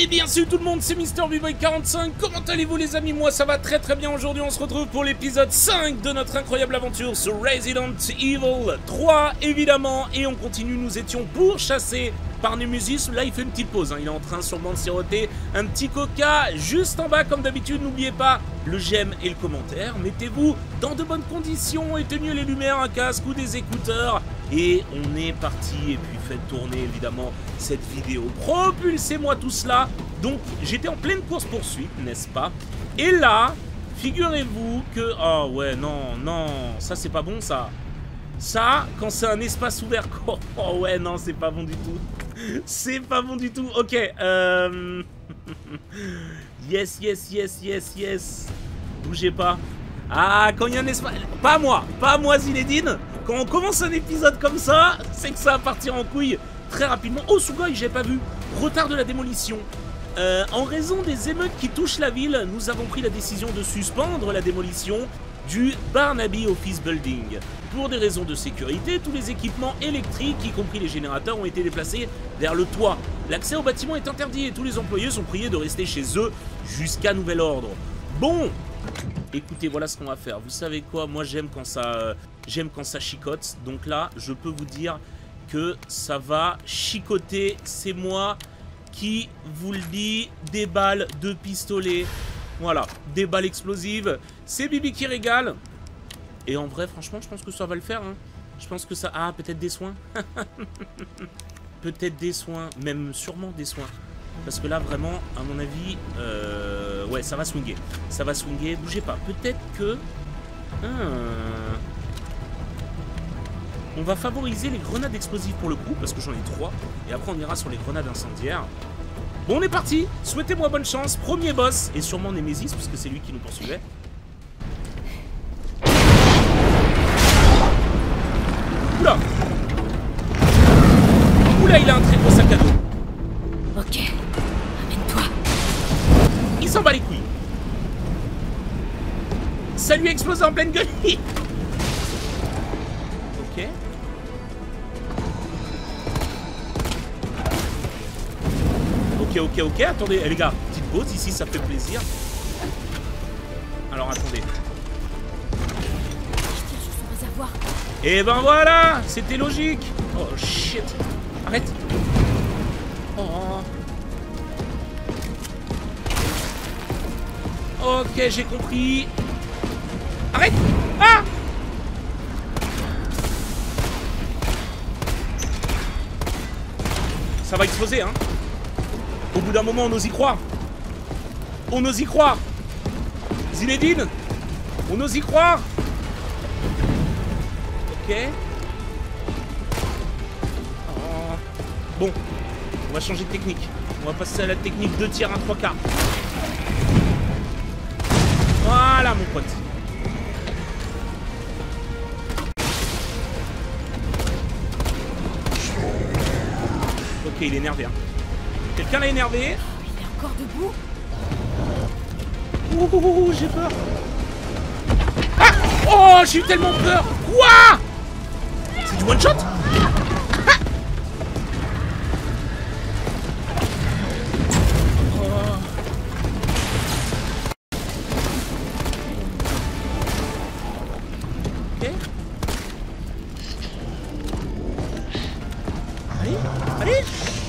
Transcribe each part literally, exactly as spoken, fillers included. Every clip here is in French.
Et bien salut tout le monde, c'est Mister B-Boy quarante-cinq. Comment allez-vous les amis? Moi ça va très très bien. Aujourd'hui on se retrouve pour l'épisode cinq de notre incroyable aventure sur Resident Evil trois évidemment. Et on continue, nous étions pourchassés par Nemesis. Là il fait une petite pause, hein. Il est en train sûrement de siroter un petit coca juste en bas comme d'habitude. N'oubliez pas le j'aime et le commentaire. Mettez-vous dans de bonnes conditions, éteignez les lumières, un casque ou des écouteurs. Et on est parti, et puis faites tourner évidemment cette vidéo. Propulsez-moi tout cela. Donc j'étais en pleine course-poursuite, n'est-ce pas? Et là, figurez-vous que... Oh ouais, non, non, ça c'est pas bon ça. Ça, quand c'est un espace ouvert... Oh, oh ouais, non, c'est pas bon du tout. C'est pas bon du tout. Ok, euh... yes, yes, yes, yes, yes. Bougez pas. Ah, quand il y a un espace... Pas moi, pas moi Zinedine. Quand on commence un épisode comme ça, c'est que ça va partir en couille très rapidement. Oh, Sugoi, j'ai pas vu. Retard de la démolition. Euh, en raison des émeutes qui touchent la ville, nous avons pris la décision de suspendre la démolition du Barnaby Office Building. Pour des raisons de sécurité, tous les équipements électriques, y compris les générateurs, ont été déplacés vers le toit. L'accès au bâtiment est interdit et tous les employés sont priés de rester chez eux jusqu'à nouvel ordre. Bon, écoutez, voilà ce qu'on va faire. Vous savez quoi? Moi, j'aime quand ça... Euh, J'aime quand ça chicote, donc là, je peux vous dire que ça va chicoter. C'est moi qui vous le dis, des balles de pistolet. Voilà, des balles explosives. C'est Bibi qui régale. Et en vrai, franchement, je pense que ça va le faire. Hein. Je pense que ça... Ah, peut-être des soins. Peut-être des soins, même sûrement des soins. Parce que là, vraiment, à mon avis, euh... ouais, ça va swinguer. Ça va swinguer, bougez pas. Peut-être que... Ah... On va favoriser les grenades explosives pour le coup, parce que j'en ai trois. Et après, on ira sur les grenades incendiaires. Bon, on est parti. Souhaitez-moi bonne chance. Premier boss, et sûrement Nemesis, puisque c'est lui qui nous poursuivait. Oula. Oula, il a un très gros sac à dos. Ok, amène-toi. Il s'en bat les couilles. Ça lui a explosé en pleine gueule. Ok. Ok, ok, ok, attendez, eh, les gars, petite pause, ici ça fait plaisir. Alors attendez. Et ben voilà, c'était logique. Oh shit. Arrête. Oh. Ok, j'ai compris. Arrête. Ah. Ça va exploser, hein. Au bout d'un moment, on ose y croire. On ose y croire. Zinedine, on ose y croire. Ok. Oh. Bon, on va changer de technique. On va passer à la technique deux tiers, un trois quarts. Voilà, mon pote. Ok, il est énervé, hein. Quelqu'un l'a énervé. Il est encore debout. Ouh, ouh, ouh, j'ai peur. Ah. Oh, j'ai eu tellement peur. Quoi? C'est du one shot? Ah. Oh. Ok. Allez, allez.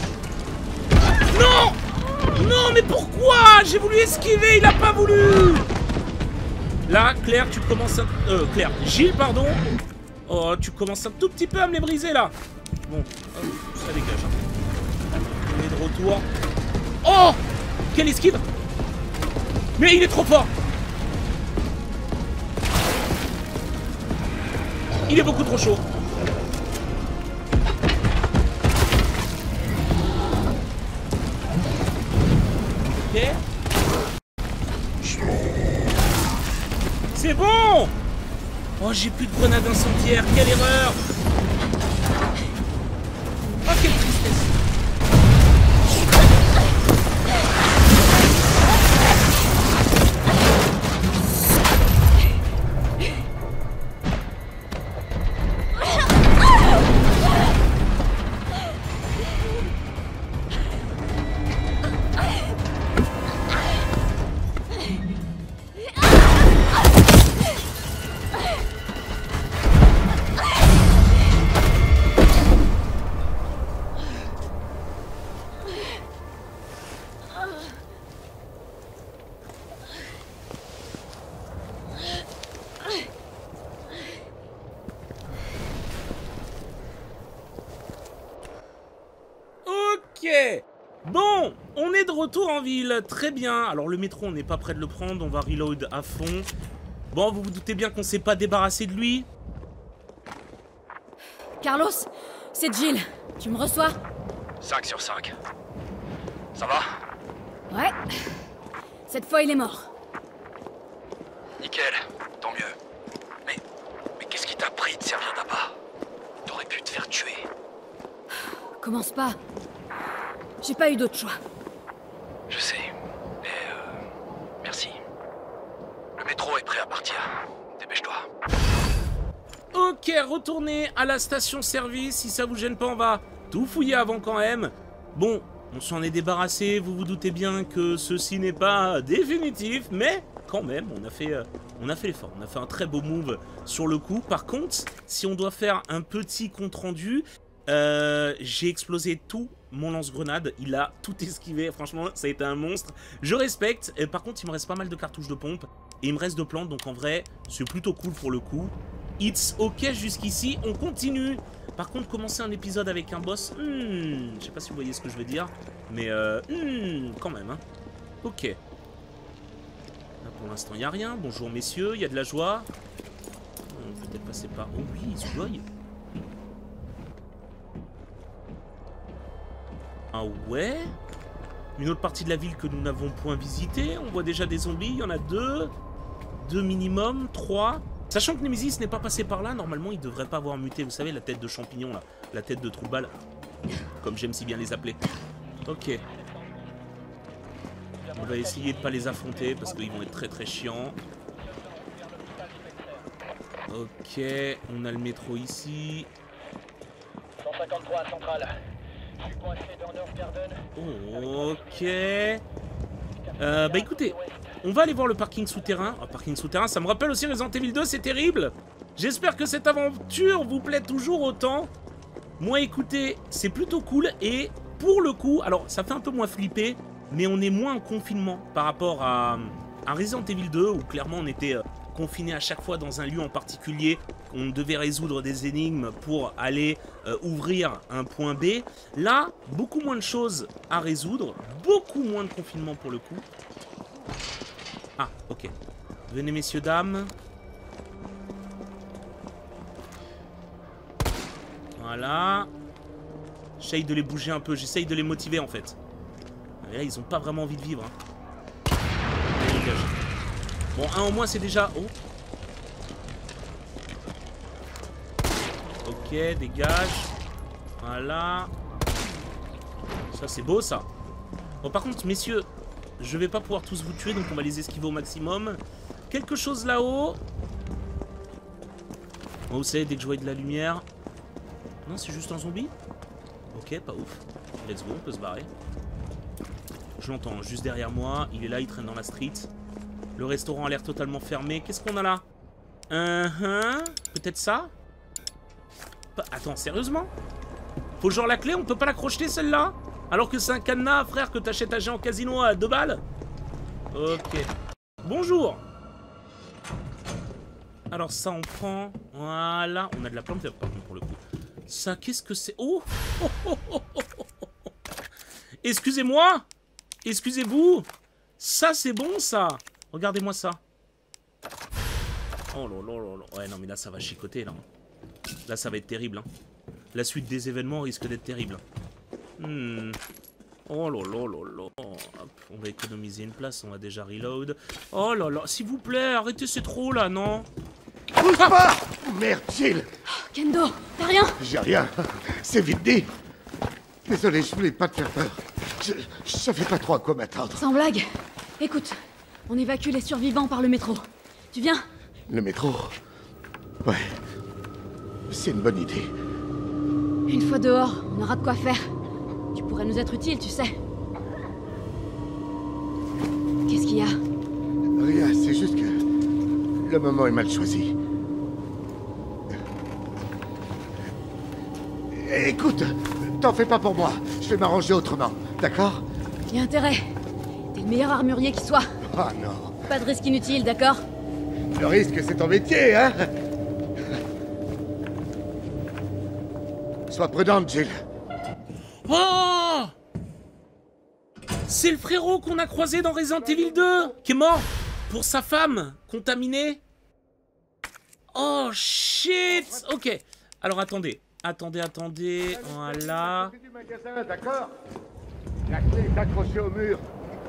Non! Non, mais pourquoi? J'ai voulu esquiver, il a pas voulu! Là, Claire, tu commences un... Euh, Claire, Gilles, pardon. Oh, tu commences un tout petit peu à me les briser, là. Bon, hop, ça dégage. Hein. On est de retour. Oh! Quelle esquive! Mais il est trop fort! Il est beaucoup trop chaud. C'est bon! Oh, j'ai plus de grenades incendiaires, quelle erreur! Oh, quelle tristesse! Ok. Bon, on est de retour en ville, très bien. Alors le métro, on n'est pas près de le prendre, on va reload à fond. Bon, vous vous doutez bien qu'on s'est pas débarrassé de lui. Carlos, c'est Jill. Tu me reçois? cinq sur cinq. Ça va? Ouais. Cette fois, il est mort. Nickel, tant mieux. Mais, mais qu'est-ce qui t'a pris de servir d'appât? T'aurais pu te faire tuer. Commence pas. J'ai pas eu d'autre choix. Je sais. Mais euh, merci. Le métro est prêt à partir. Dépêche-toi. Ok, retournez à la station-service. Si ça vous gêne pas, on va tout fouiller avant quand même. Bon, on s'en est débarrassé. Vous vous doutez bien que ceci n'est pas définitif, mais quand même, on a fait, euh, on a fait l'effort. On a fait un très beau move sur le coup. Par contre, si on doit faire un petit compte-rendu, euh, j'ai explosé tout mon lance-grenade. Il a tout esquivé. Franchement, ça a été un monstre. Je respecte. Et par contre, il me reste pas mal de cartouches de pompe. Et il me reste de plantes. Donc en vrai, c'est plutôt cool pour le coup. It's ok jusqu'ici. On continue. Par contre, commencer un épisode avec un boss, hmm, je sais pas si vous voyez ce que je veux dire, mais euh, hmm, quand même, hein. Ok. Là, pour l'instant, il n'y a rien. Bonjour, messieurs, il y a de la joie. On peut peut-être passer par... Oh oui, Zuboy. Ah ouais. Une autre partie de la ville que nous n'avons point visitée. On voit déjà des zombies, il y en a deux. Deux minimum, trois... Sachant que Nemesis n'est pas passé par là, normalement il devrait pas avoir muté, vous savez, la tête de champignon là, la tête de Trouble, comme j'aime si bien les appeler. Ok. On va essayer de pas les affronter parce qu'ils vont être très très chiants. Ok, on a le métro ici. cent cinquante-trois à Centrale. Je suis coincé dans North Garden. Oh, ok. Euh, bah écoutez, on va aller voir le parking souterrain. Oh, parking souterrain, ça me rappelle aussi Resident Evil deux, c'est terrible. J'espère que cette aventure vous plaît toujours autant. Moi, écoutez, c'est plutôt cool. Et pour le coup, alors ça fait un peu moins flipper, mais on est moins en confinement par rapport à, à Resident Evil deux, où clairement on était euh, confiné à chaque fois dans un lieu en particulier. On devait résoudre des énigmes pour aller euh, ouvrir un point B. Là, beaucoup moins de choses à résoudre, beaucoup moins de confinement pour le coup. Ah, ok. Venez, messieurs, dames. Voilà. J'essaye de les bouger un peu. J'essaye de les motiver, en fait. Et là, ils ont pas vraiment envie de vivre. Hein. Allez, dégage. Bon, un au moins, c'est déjà... Oh. Ok, dégage. Voilà. Ça, c'est beau, ça. Bon, par contre, messieurs... Je vais pas pouvoir tous vous tuer, donc on va les esquiver au maximum. Quelque chose là-haut. Bon, vous savez, dès que je vois de la lumière... Non, c'est juste un zombie. Ok, pas ouf. Let's go, on peut se barrer. Je l'entends, juste derrière moi. Il est là, il traîne dans la street. Le restaurant a l'air totalement fermé. Qu'est-ce qu'on a là? uh-huh. Peut-être ça? Pas... Attends, sérieusement? Faut genre la clé, on peut pas la crocheter celle-là? Alors que c'est un cadenas, frère, que t'achètes à géant casino à deux balles? Ok. Bonjour. Alors ça, on prend... Voilà. On a de la plante, par contre, pour le coup. Ça, qu'est-ce que c'est? Oh, oh, oh, oh, oh, oh. Excusez-moi. Excusez-vous. Ça, c'est bon, ça. Regardez-moi ça. Oh là là là là. Ouais, non, mais là, ça va chicoter, là. Là, ça va être terrible. Hein. La suite des événements risque d'être terrible. Hmm. Oh là là là là. Hop, on va économiser une place, on va déjà reload. Oh là là, s'il vous plaît, arrêtez, c'est trop là, non? Bouge pas! Merde, Jill! Kendo, t'as rien? J'ai rien. C'est vite dit. Désolé, je voulais pas te faire peur. Je, je savais pas trop à quoi m'attendre. Sans blague. Écoute, on évacue les survivants par le métro. Tu viens? Le métro? Ouais. C'est une bonne idée. Une fois dehors, on aura de quoi faire. Tu pourrais nous être utile, tu sais. Qu'est-ce qu'il y a? Rien, c'est juste que... Le moment est mal choisi. Écoute, t'en fais pas pour moi. Je vais m'arranger autrement, d'accord? Y a intérêt. T'es le meilleur armurier qui soit. Ah non. Pas de risque inutile, d'accord? Le risque, c'est ton métier, hein? Sois prudente, Jill. Oh! C'est le frérot qu'on a croisé dans Resident Evil deux, qui est mort pour sa femme contaminée. Oh shit. Ok. Alors attendez. Attendez, attendez. Voilà. Du magasin, d'accord. La clé est accrochée au mur.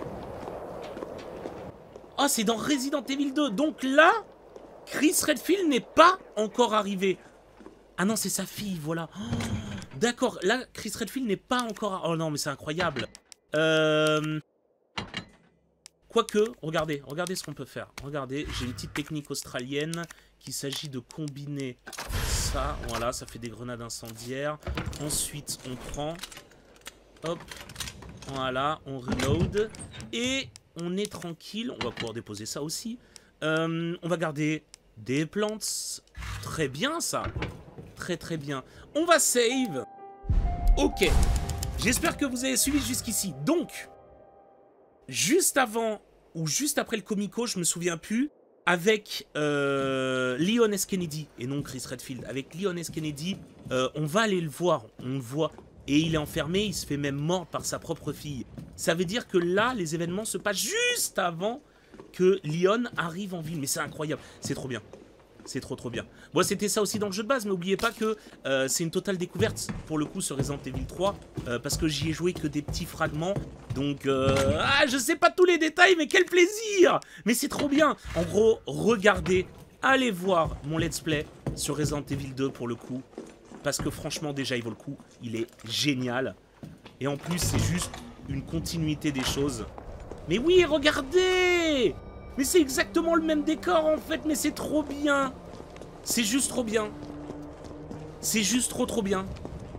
Oh, c'est dans Resident Evil deux. Donc là, Chris Redfield n'est pas encore arrivé. Ah non, c'est sa fille, voilà. Oh, d'accord, là, Chris Redfield n'est pas encore... Oh non, mais c'est incroyable. Euh... Quoique, regardez, regardez ce qu'on peut faire. Regardez, j'ai une petite technique australienne qu'il s'agit de combiner ça. Voilà, ça fait des grenades incendiaires. Ensuite, on prend... Hop. Voilà, on reload. Et on est tranquille. On va pouvoir déposer ça aussi. Euh, on va garder des plantes. Très bien, ça. Très, très bien. On va save. Ok. J'espère que vous avez suivi jusqu'ici. Donc... Juste avant, ou juste après le Comico, je me souviens plus, avec euh, Leon S. Kennedy, et non Chris Redfield, avec Leon S. Kennedy, euh, on va aller le voir, on le voit, et il est enfermé, il se fait même mordre par sa propre fille. Ça veut dire que là, les événements se passent juste avant que Leon arrive en ville, mais c'est incroyable, c'est trop bien. C'est trop trop bien. Bon, c'était ça aussi dans le jeu de base, mais n'oubliez pas que euh, c'est une totale découverte pour le coup sur Resident Evil trois, euh, parce que j'y ai joué que des petits fragments, donc euh, ah, je sais pas tous les détails, mais quel plaisir! Mais c'est trop bien. En gros, regardez, allez voir mon let's play sur Resident Evil deux pour le coup, parce que franchement déjà il vaut le coup, il est génial, et en plus c'est juste une continuité des choses. Mais oui, regardez! Mais c'est exactement le même décor en fait, mais c'est trop bien. C'est juste trop bien. C'est juste trop trop bien.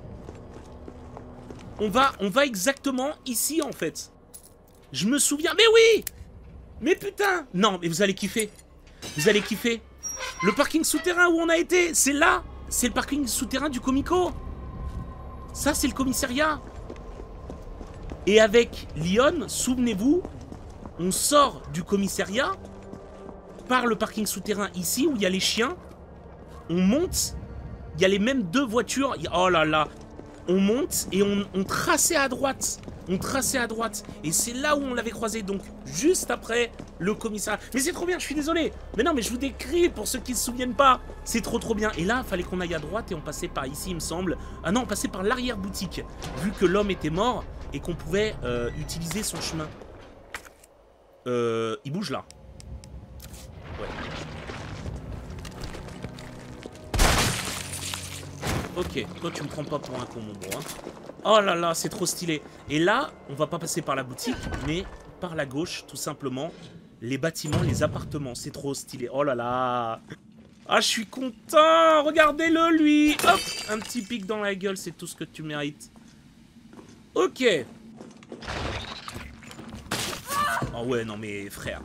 On va, on va exactement ici en fait. Je me souviens, mais oui! Mais putain! Non, mais vous allez kiffer. Vous allez kiffer. Le parking souterrain où on a été, c'est là. C'est le parking souterrain du Comico. Ça, c'est le commissariat. Et avec Leon, souvenez-vous, on sort du commissariat par le parking souterrain ici où il y a les chiens. On monte. Il y a les mêmes deux voitures. Oh là là. On monte et on, on traçait à droite. On traçait à droite. Et c'est là où on l'avait croisé. Donc juste après le commissariat. Mais c'est trop bien, je suis désolé. Mais non, mais je vous décris pour ceux qui ne se souviennent pas. C'est trop trop bien. Et là, il fallait qu'on aille à droite et on passait par ici, il me semble. Ah non, on passait par l'arrière-boutique. Vu que l'homme était mort et qu'on pouvait euh, utiliser son chemin. Euh, il bouge là. Ouais. Ok, toi tu me prends pas pour un con mon bro. Hein. Oh là là, c'est trop stylé. Et là, on va pas passer par la boutique, mais par la gauche, tout simplement. Les bâtiments, les appartements, c'est trop stylé. Oh là là. Ah, je suis content. Regardez-le lui. Hop, un petit pic dans la gueule, c'est tout ce que tu mérites. Ok. Oh ouais, non mais frère.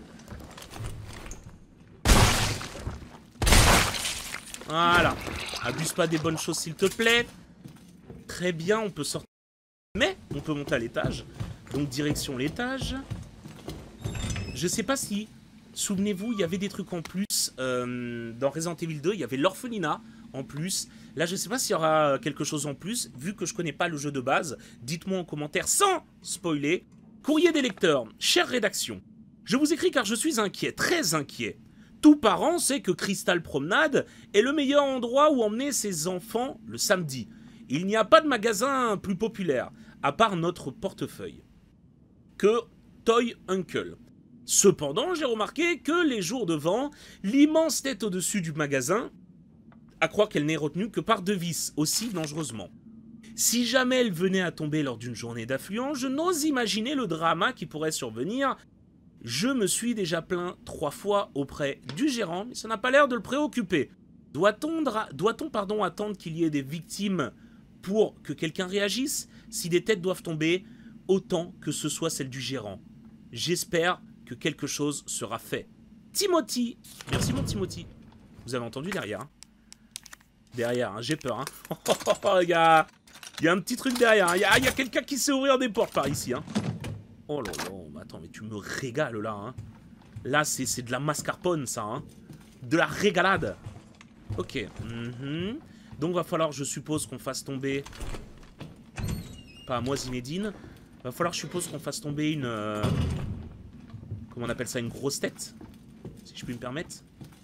Voilà. Abuse pas des bonnes choses s'il te plaît. Très bien, on peut sortir. Mais on peut monter à l'étage. Donc direction l'étage. Je sais pas si... Souvenez-vous, il y avait des trucs en plus. Euh, dans Resident Evil deux, il y avait l'orphelinat en plus. Là, je sais pas s'il y aura quelque chose en plus. Vu que je connais pas le jeu de base, dites-moi en commentaire sans spoiler. Courrier des lecteurs, chère rédaction, je vous écris car je suis inquiet, très inquiet. Tout parent sait que Crystal Promenade est le meilleur endroit où emmener ses enfants le samedi. Il n'y a pas de magasin plus populaire, à part notre portefeuille, que Toy Uncle. Cependant, j'ai remarqué que les jours de vent, l'immense tête au-dessus du magasin, à croire qu'elle n'est retenue que par deux vis, aussi dangereusement. Si jamais elle venait à tomber lors d'une journée d'affluence, je n'ose imaginer le drama qui pourrait survenir. Je me suis déjà plaint trois fois auprès du gérant, mais ça n'a pas l'air de le préoccuper. Doit-on doit-on, pardon, attendre qu'il y ait des victimes pour que quelqu'un réagisse? Si des têtes doivent tomber, autant que ce soit celle du gérant. J'espère que quelque chose sera fait. Timothy. Merci mon Timothy. Vous avez entendu derrière hein. Derrière, hein, j'ai peur. Hein. Oh, les gars. Il y a un petit truc derrière, il hein. y a, a quelqu'un qui sait ouvrir des portes par ici. Hein. Oh là là, mais attends, mais tu me régales là. Hein. Là, c'est de la mascarpone, ça. Hein. De la régalade. Ok. Mm-hmm. Donc, va falloir, je suppose, qu'on fasse tomber... Pas à moi, Zinedine. Va falloir, je suppose, qu'on fasse tomber une... Euh... Comment on appelle ça? Une grosse tête? Si je puis me permettre.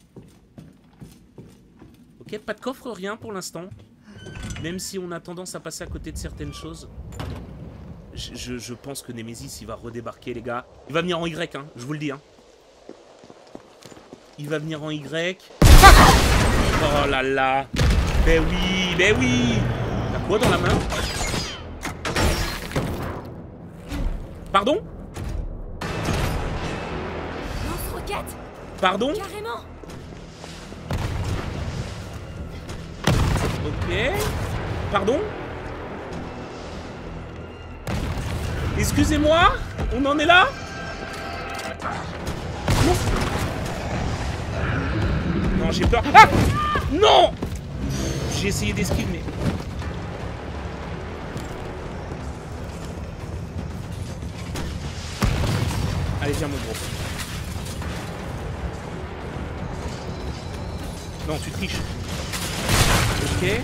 Ok, pas de coffre, rien pour l'instant. Même si on a tendance à passer à côté de certaines choses. Je, je, je pense que Nemesis, il va redébarquer, les gars. Il va venir en Y, hein, je vous le dis. Hein. Il va venir en Y. Oh là là. Ben oui, ben oui. T'as quoi dans la main? Pardon? Lance-roquette. Pardon? Carrément. Ok. Pardon? Excusez-moi? On en est là? Non, non j'ai peur. Ah! Non! J'ai essayé d'esquiver, mais... Allez, viens, mon gros. Non, tu triches. Ok.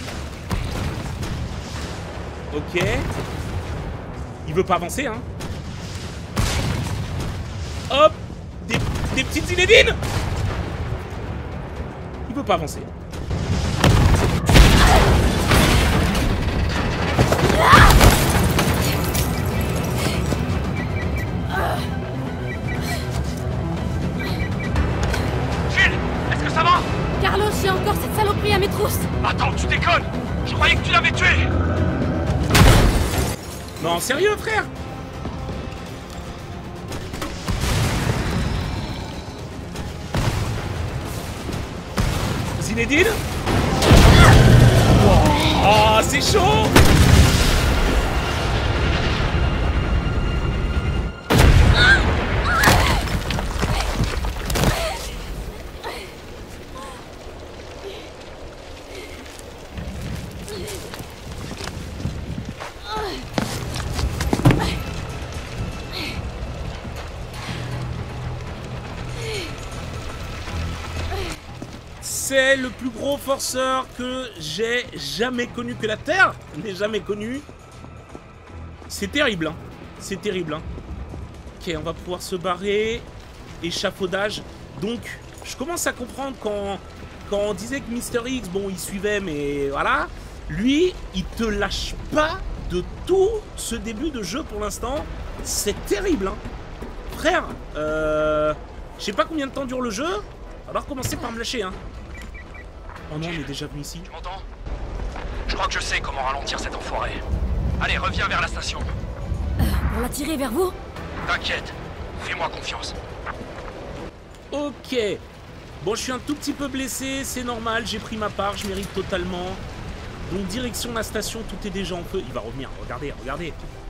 Ok. Il veut pas avancer, hein. Hop. Des, des petites inédines. Il veut pas avancer. Carlos, j'ai encore cette saloperie à mes trousses. Attends, tu déconnes. Je croyais que tu l'avais tué. Non, sérieux, frère. Zinedine. Oh, c'est chaud. C'est le plus gros forceur que j'ai jamais connu, que la Terre n'ait jamais connu. C'est terrible, hein. C'est terrible, hein. Ok, on va pouvoir se barrer. Échafaudage. Donc, je commence à comprendre quand, quand on disait que Mister X, bon, il suivait, mais voilà. Lui, il te lâche pas de tout ce début de jeu pour l'instant. C'est terrible, hein. Frère, euh... je sais pas combien de temps dure le jeu. Alors commencer par me lâcher, hein. Oh non, on est déjà venu ici. Tu m'entends? Je crois que je sais comment ralentir cet enfoiré. Allez, reviens vers la station. Euh, pour l'attirer vers vous? T'inquiète, fais-moi confiance. Ok. Bon, je suis un tout petit peu blessé, c'est normal, j'ai pris ma part, je mérite totalement. Donc, direction la station, tout est déjà en feu. Il va revenir, regardez, regardez.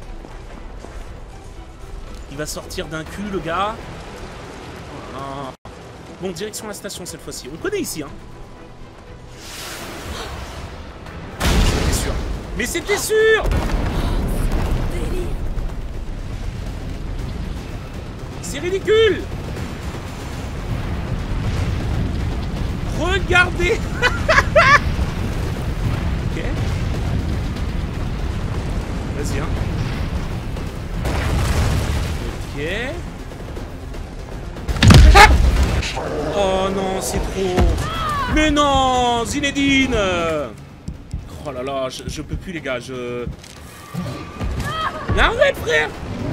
Il va sortir d'un cul, le gars. Ah. Bon, direction la station cette fois-ci. On connaît ici, hein. C'était sûr. Mais c'était sûr! C'est ridicule! Regardez! Ok. Vas-y, hein. Ok. Oh non, c'est trop. Mais non, Zinedine. Oh là là, je, je peux plus, les gars, je... Mais arrête, frère.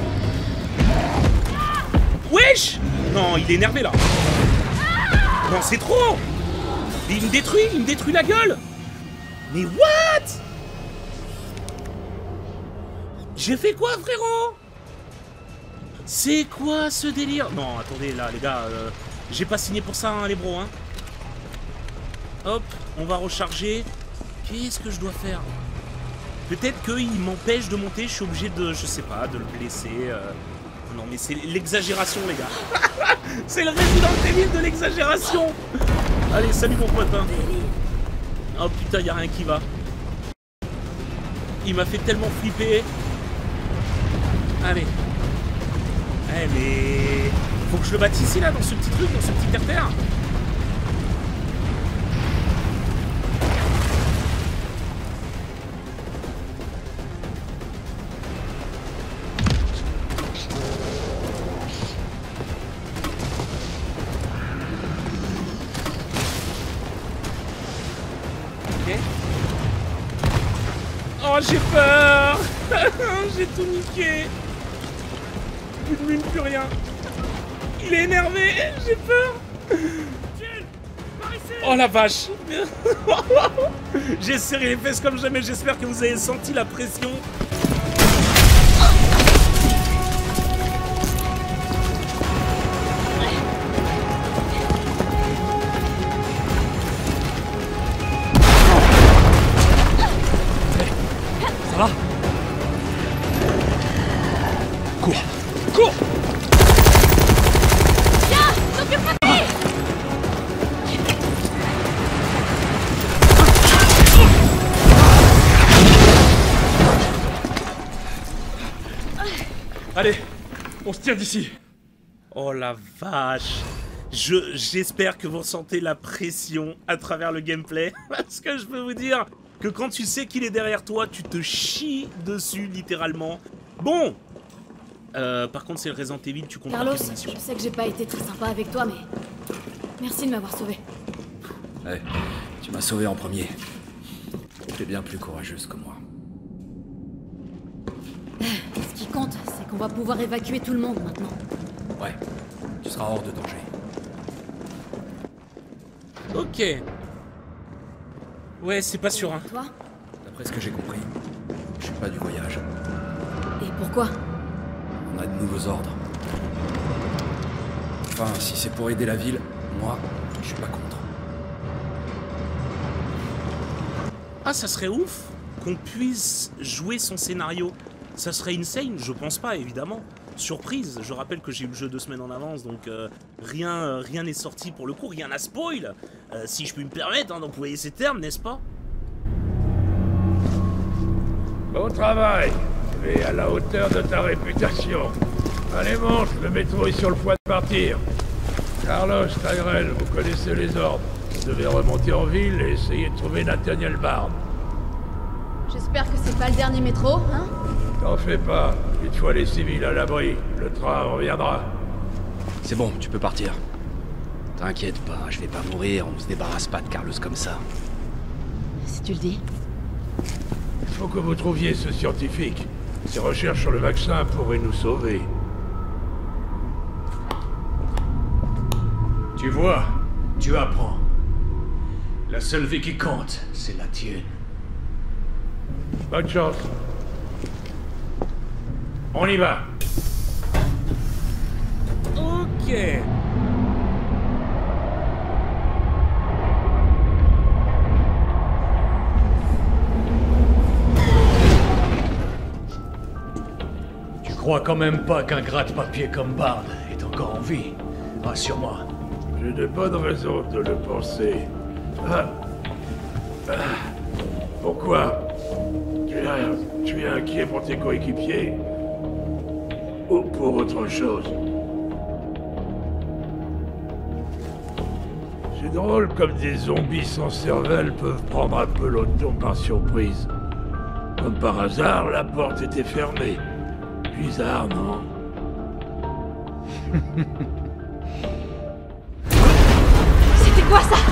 Wesh. Non, il est énervé, là. Non, c'est trop. Il me détruit, il me détruit la gueule. Mais what? J'ai fait quoi, frérot? C'est quoi ce délire? Non, attendez, là, les gars, euh, j'ai pas signé pour ça, hein, les bros, hein. Hop, on va recharger. Qu'est-ce que je dois faire? Peut-être qu'il m'empêche de monter, je suis obligé de, je sais pas, de le blesser. Euh... Non, mais c'est l'exagération, les gars. C'est le Resident Evil de l'exagération. Allez, salut mon pote, hein. Oh putain, y a rien qui va. Il m'a fait tellement flipper. Allez. Eh mais... Faut que je le batte ici, là, dans ce petit truc, dans ce petit terre-terre. Ok. Oh, j'ai peur. J'ai tout niqué. Plus de mine, plus rien. Il est énervé, j'ai peur. Oh la vache. J'ai serré les fesses comme jamais, j'espère que vous avez senti la pression. Ça va? Cours! Cours! Tiens, s'occupe pas de lui. Allez, on se tire d'ici. Oh la vache. Je, j'espère que vous ressentez la pression à travers le gameplay. Parce que je peux vous dire que quand tu sais qu'il est derrière toi, tu te chies dessus littéralement. Bon. Euh, par contre, c'est le Resident Evil, tu comprends. Carlos, je sais que j'ai pas été très sympa avec toi, mais merci de m'avoir sauvé. Ouais, tu m'as sauvé en premier. Tu es bien plus courageuse que moi. Ce qui compte, c'est qu'on va pouvoir évacuer tout le monde maintenant. Ouais, tu seras hors de danger. Ok. Ouais, c'est pas sûr, hein. Toi? D'après ce que j'ai compris, je suis pas du voyage. Et pourquoi? On a de nouveaux ordres. Enfin, si c'est pour aider la ville, moi, je suis pas contre. Ah, ça serait ouf qu'on puisse jouer son scénario. Ça serait insane, je pense pas, évidemment. Surprise, je rappelle que j'ai eu le jeu deux semaines en avance, donc euh, rien euh, rien n'est sorti pour le coup, rien n'a spoil, euh, si je puis me permettre hein, d'employer ces termes, n'est-ce pas? Bon travail, tu es à la hauteur de ta réputation. Allez monte, le métro est sur le point de partir. Carlos, Tyrell, vous connaissez les ordres. Vous devez remonter en ville et essayer de trouver Nathaniel Bard. J'espère que c'est pas le dernier métro, hein? T'en fais pas, une fois les civils à l'abri, le train reviendra. C'est bon, tu peux partir. T'inquiète pas, je vais pas mourir, on se débarrasse pas de Carlos comme ça. Si tu le dis. Il faut que vous trouviez ce scientifique. Ses recherches sur le vaccin pourraient nous sauver. Tu vois, tu apprends. La seule vie qui compte, c'est la tienne. Bonne chance. On y va. Ok. Tu crois quand même pas qu'un gratte-papier comme Bard est encore en vie? Rassure-moi. J'ai de bonnes raisons de le penser. Ah. Ah. Pourquoi? Tu es, tu es inquiet pour tes coéquipiers? Ou pour autre chose? C'est drôle comme des zombies sans cervelle peuvent prendre un peu l'automne par surprise. Comme par hasard, la porte était fermée. Bizarre, non? C'était quoi ça?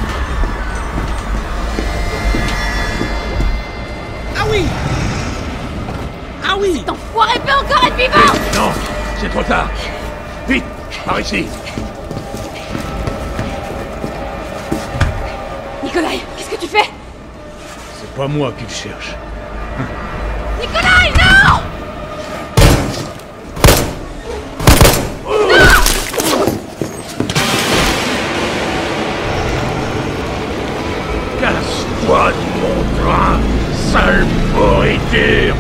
Ah oui! Ah oui! Cet enfoiré peut encore être vivant! Non, c'est trop tard. Vite, par ici. Nikolai, qu'est-ce que tu fais? C'est pas moi qui le cherche. Nikolai, non! Casse-toi de mon train, sale pourriture!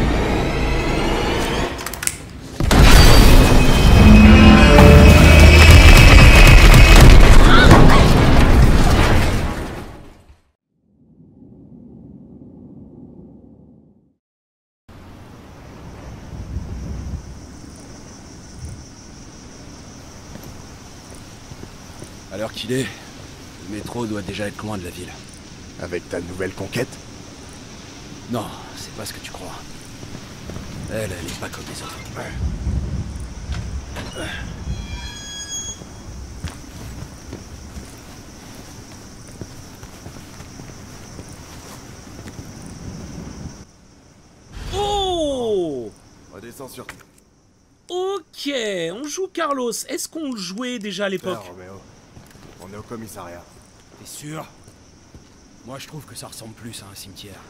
À l'heure qu'il est, le métro doit déjà être loin de la ville. Avec ta nouvelle conquête? Non, c'est pas ce que tu crois. Elle, elle est pas comme les autres. sans sûreté. Ok, on joue Carlos. Est-ce qu'on le jouait déjà à l'époque? Roméo, on est au commissariat. T'es sûr? Moi, je trouve que ça ressemble plus à un cimetière.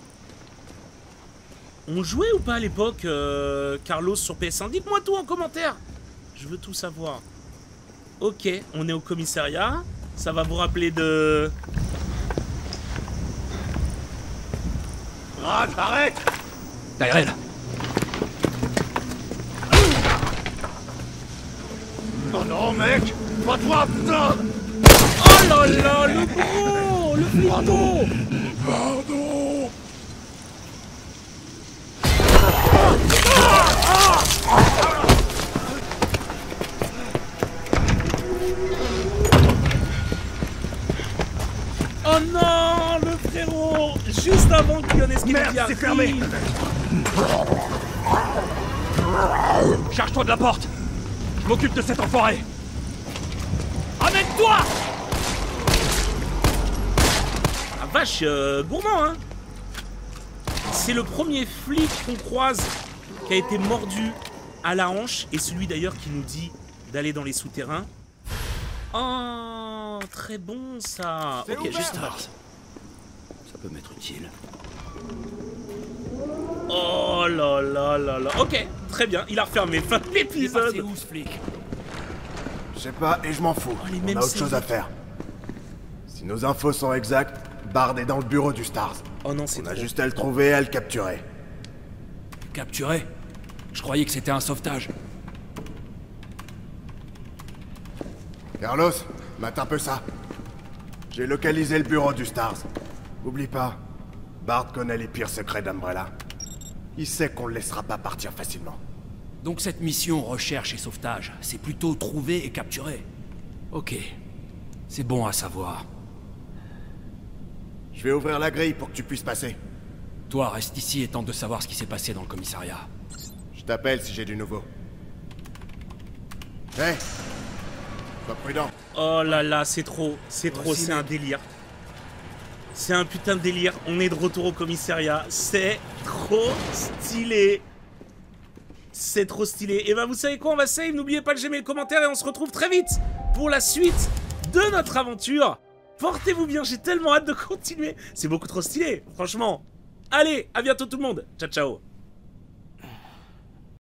On jouait ou pas à l'époque, euh, Carlos sur P S un? Dites-moi tout en commentaire. Je veux tout savoir. Ok, on est au commissariat. Ça va vous rappeler de... Brad, arrête! Tyrell! Oh non, mec! Pas toi, putain! Oh là là, le gros! Le flic! Pardon! Oh non, le frérot! Juste avant qu'il y en ait ce qui Merde, c'est fermé! Charge-toi de la porte! Je m'occupe de cet enfoiré! Amène-toi! Ah vache, euh, gourmand, hein! C'est le premier flic qu'on croise qui a été mordu à la hanche, et celui d'ailleurs qui nous dit d'aller dans les souterrains. Oh, très bon ça! Ok, juste Stars. Ça peut m'être utile. Oh là là là là. Ok, très bien, il a refermé. Fin de Il est l'épisode. passé où, ce flic? Je sais pas, et je m'en fous. Oh, les On mêmes a autre chose à faire. Si nos infos sont exactes, Bard est dans le bureau du Stars. Oh non, c'est On a trop. juste à le trouver et à le capturer. Capturé? Je croyais que c'était un sauvetage. Carlos, mate un peu ça. J'ai localisé le bureau du Stars. Oublie pas, Bard connaît les pires secrets d'Umbrella. Il sait qu'on le laissera pas partir facilement. Donc cette mission recherche et sauvetage, c'est plutôt trouver et capturer. Ok. C'est bon à savoir. Je vais ouvrir la grille pour que tu puisses passer. Toi, reste ici et tente de savoir ce qui s'est passé dans le commissariat. Je t'appelle si j'ai du nouveau. Hé hey, sois prudent. Oh là là, c'est trop. C'est trop, c'est un délire. C'est un putain de délire. On est de retour au commissariat. C'est trop stylé. C'est trop stylé. Et ben vous savez quoi, on va save. N'oubliez pas de j'aimer le commentaire et on se retrouve très vite pour la suite de notre aventure. Portez-vous bien, j'ai tellement hâte de continuer. C'est beaucoup trop stylé, franchement. Allez, à bientôt tout le monde. Ciao, ciao.